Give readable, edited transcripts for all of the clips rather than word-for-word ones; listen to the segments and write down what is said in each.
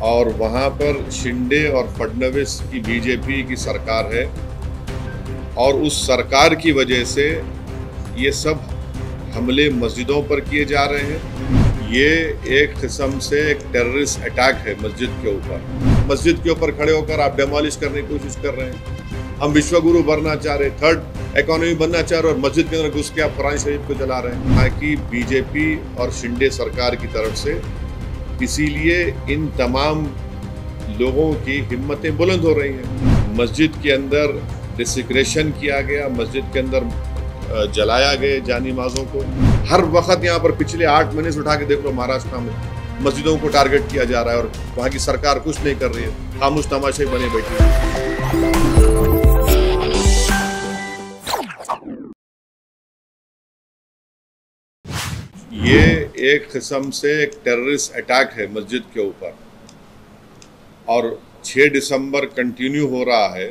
और वहाँ पर शिंदे और फडणवीस की बीजेपी की सरकार है और उस सरकार की वजह से ये सब हमले मस्जिदों पर किए जा रहे हैं। ये एक किस्म से एक टेररिस्ट अटैक है मस्जिद के ऊपर। मस्जिद के ऊपर खड़े होकर आप डेमोलिश करने की कोशिश कर रहे हैं। हम विश्वगुरु बनना चाह रहे, थर्ड इकोनॉमी बनना चाह रहे और मस्जिद के अंदर घुस के आप कुरान शरीफ को जला रहे हैं। ताकि बीजेपी और शिंदे सरकार की तरफ से, इसीलिए इन तमाम लोगों की हिम्मतें बुलंद हो रही हैं। मस्जिद के अंदर डिसेक्रेशन किया गया, मस्जिद के अंदर जलाया गए जानिमाज़ों को। हर वक्त यहाँ पर पिछले 8 महीने से उठा के देख लो, महाराष्ट्र में मस्जिदों को टारगेट किया जा रहा है और वहाँ की सरकार कुछ नहीं कर रही है, खामोश तमाशे बने बैठी है। ये एक किस्म से एक टेररिस्ट अटैक है मस्जिद के ऊपर और 6 दिसंबर कंटिन्यू हो रहा है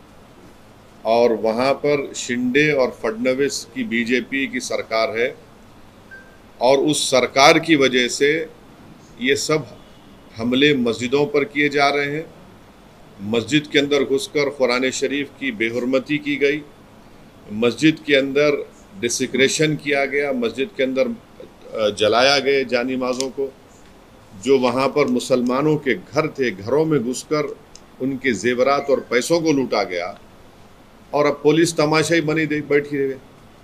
और वहाँ पर शिंदे और फडणवीस की बीजेपी की सरकार है और उस सरकार की वजह से ये सब हमले मस्जिदों पर किए जा रहे हैं। मस्जिद के अंदर घुसकर कुरान शरीफ की बेहुरमती की गई, मस्जिद के अंदर डिसेक्रेशन किया गया, मस्जिद के अंदर जलाया गए जानिमाज़ों को। जो वहाँ पर मुसलमानों के घर थे, घरों में घुसकर उनके जेवरात और पैसों को लूटा गया और अब पुलिस तमाशा ही बनी बैठी है।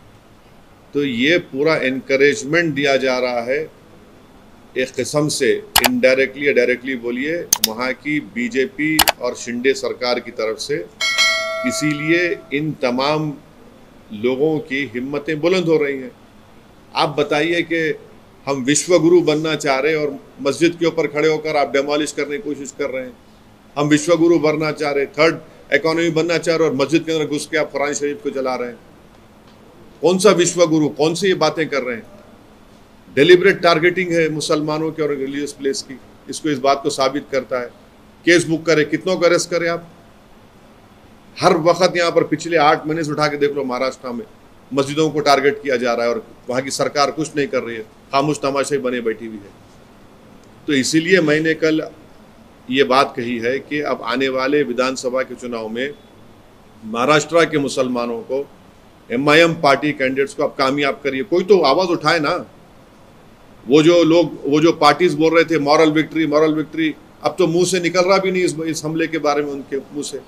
तो ये पूरा इनकरेजमेंट दिया जा रहा है एक किस्म से, इनडायरेक्टली या डायरेक्टली बोलिए, वहाँ की बीजेपी और शिंदे सरकार की तरफ से। इसीलिए इन तमाम लोगों की हिम्मतें बुलंद हो रही हैं। आप बताइए कि हम विश्वगुरु बनना चाह रहे हैं और मस्जिद के ऊपर खड़े होकर आप डेमोलिश करने की कोशिश कर रहे हैं। हम विश्वगुरु बनना चाह रहे, थर्ड इकोनॉमी बनना चाह रहे और मस्जिद के अंदर घुस के आप कुरान शरीफ को जला रहे हैं। कौन सा विश्वगुरु, कौन सी ये बातें कर रहे हैं? डेलिब्रेट टारगेटिंग है मुसलमानों के और रिलीजियस प्लेस की। इसको इस बात को साबित करता है। केस बुक करे, कितनों को अरेस्ट करे आप? हर वक्त यहाँ पर पिछले 8 महीने से उठा के देख लो, महाराष्ट्र में मस्जिदों को टारगेट किया जा रहा है और वहाँ की सरकार कुछ नहीं कर रही है, खामोश तमाशे बने बैठी हुई है। तो इसीलिए मैंने कल ये बात कही है कि अब आने वाले विधानसभा के चुनाव में महाराष्ट्र के मुसलमानों को, MIM पार्टी कैंडिडेट्स को आप कामयाब करिए। कोई तो आवाज़ उठाए ना। वो जो पार्टीज बोल रहे थे मॉरल विक्ट्री, मॉरल विक्ट्री, अब तो मुंह से निकल रहा भी नहीं इस हमले के बारे में उनके मुंह से।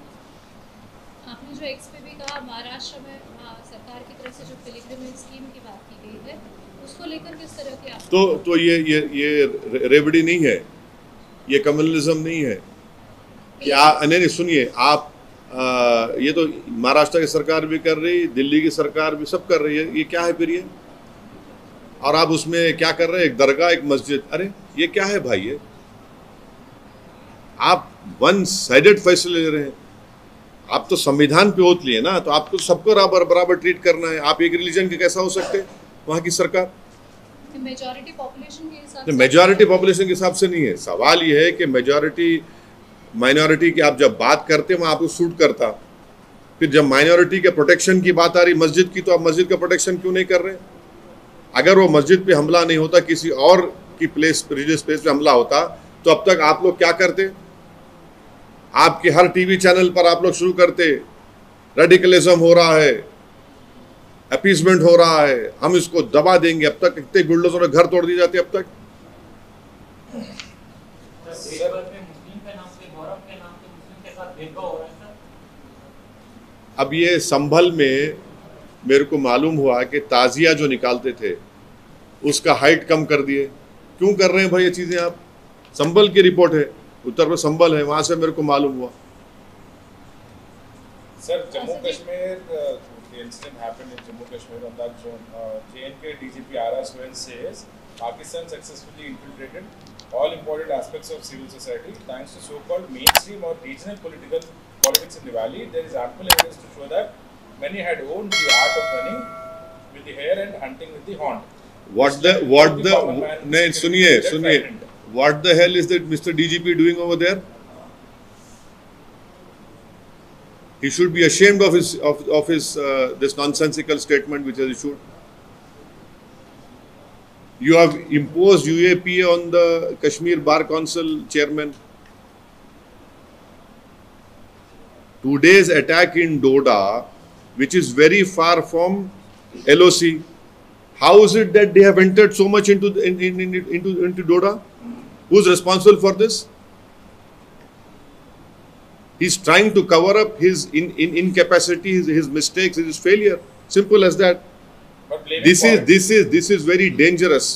आपने जो एक्स पे भी कहा, महाराष्ट्र में सरकार की तरफ से जो पिलग्रिमेज स्कीम की बात की गई है, उसको लेकर किस तरह के आप तो ये रेवड़ी नहीं है, ये कम्युनलिज्म नहीं है। क्या नहीं सुनिए आप, ये तो महाराष्ट्र की सरकार भी कर रही, दिल्ली की सरकार भी, सब कर रही है। ये क्या है फिर ये? और आप उसमें क्या कर रहे हैं? एक दरगाह, एक मस्जिद। अरे ये क्या है भाई? ये आप वन साइडेड फैसले ले रहे हैं। आप तो संविधान पे ओथ लिए ना, तो आपको सबको बराबर ट्रीट करना है। आप एक रिलीजन के कैसा हो सकते हैं? वहाँ की सरकार मेजॉरिटी पॉपुलेशन के हिसाब से नहीं है। सवाल ये है कि मेजॉरिटी माइनॉरिटी की आप जब बात करते हैं वहाँ आपको सूट करता, फिर जब माइनॉरिटी के प्रोटेक्शन की बात आ रही मस्जिद की, तो आप मस्जिद का प्रोटेक्शन क्यों नहीं कर रहे? अगर वो मस्जिद पे हमला नहीं होता, किसी और की प्लेस, रिलीजियस प्लेस पे हमला होता, तो अब तक आप लोग क्या करते? आपके हर टीवी चैनल पर आप लोग शुरू करते, रेडिकलिज्म हो रहा है, अपीसमेंट हो रहा है, हम इसको दबा देंगे। अब तक कितने गुंडों ने घर तोड़ दिए जाते अब तक। अब ये संभल में मेरे को मालूम हुआ कि ताजिया जो निकालते थे उसका हाइट कम कर दिए। क्यों कर रहे हैं भाई ये चीज़ें? आप, संभल की रिपोर्ट है, उत्तर में संभल है, वहाँ से मेरे को मालूम हुआ। Sir, Jammu Kashmir, the incident happened in Jammu Kashmir on that zone. JNK DGP R.R. Swain says Pakistan successfully infiltrated all important aspects of civil society thanks to so-called mainstream or regional politics in the valley. There is ample evidence to show that many had owned the art of running with the hare and hunting with the horn. What the hell is that Mr. DGP doing over there? He should be ashamed of his this nonsensical statement which has issued. You have imposed UAPA on the Kashmir Bar Council chairman. Today's attack in Doda, which is very far from LOC, how is it that they have entered so much into Doda? Who's responsible for this? He's trying to cover up his incapacity, his mistakes, his failure. Simple as that. But This is very dangerous.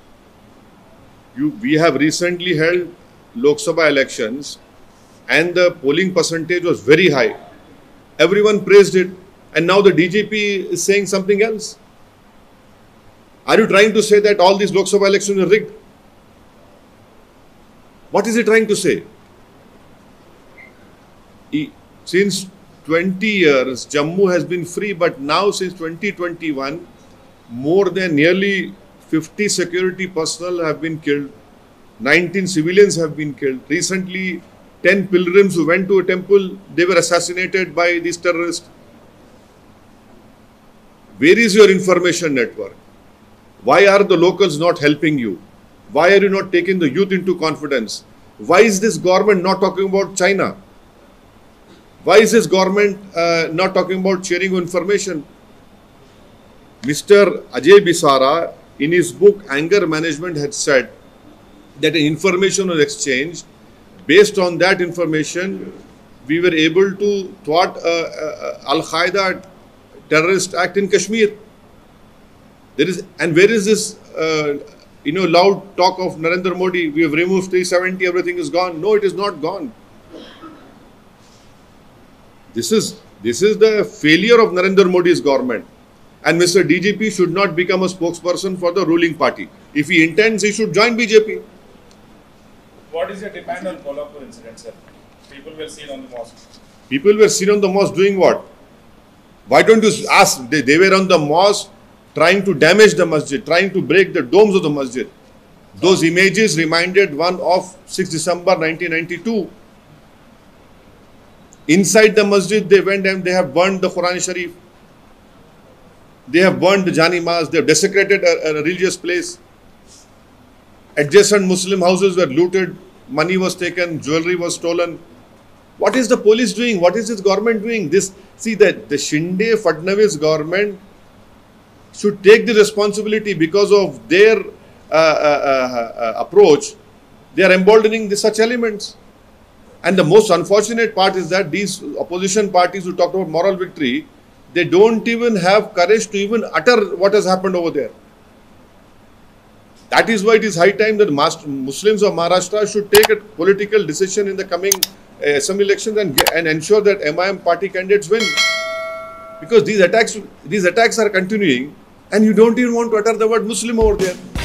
We have recently held Lok Sabha elections, and the polling percentage was very high. Everyone praised it, and now the DGP is saying something else. Are you trying to say that all these Lok Sabha elections are rigged? What is he trying to say? Since 20 years, Jammu has been free, but now since 2021, more than nearly 50 security personnel have been killed. 19 civilians have been killed. Recently, 10 pilgrims who went to a temple, they were assassinated by these terrorists. Where is your information network? Why are the locals not helping you? Why are you not taking the youth into confidence? Why is this government not talking about China? Why is this government not talking about sharing information? Mr. Ajay Bisara, in his book Anger Management, had said that an information was exchanged. Based on that information, we were able to thwart Al-Qaeda terrorist act in Kashmir. And where is this, loud talk of Narendra Modi? We have removed 370, everything is gone. No, it is not gone. This is the failure of Narendra Modi's government. And Mr. DGP should not become a spokesperson for the ruling party. If he intends, he should join BJP. What is your demand on Kolhapur incident, sir? People were seen on the mosque. People were seen on the mosque doing what? Why don't you ask? They were on the mosque trying to damage the masjid, trying to break the domes of the masjid. Those images reminded one of 6 December 1992. Inside the masjid, they went and they have burned the Quran Sharif. They have burned the Jani Mas. They have desecrated a religious place. Adjacent Muslim houses were looted. Money was taken. Jewelry was stolen. What is the police doing? What is this government doing? The Shinde Fadnavis government should take the responsibility because of their approach. They are emboldening such elements. And the most unfortunate part is that these opposition parties who talked about moral victory, they don't even have courage to even utter what has happened over there. That is why it is high time that Muslims of Maharashtra should take a political decision in the coming assembly elections and ensure that MIM party candidates win. Because these attacks are continuing, and you don't even want to utter the word Muslim over there.